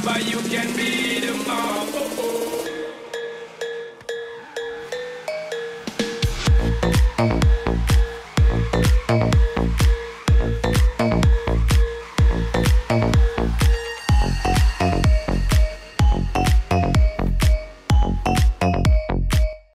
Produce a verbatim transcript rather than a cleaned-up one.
but you can beat them all. Oh, oh.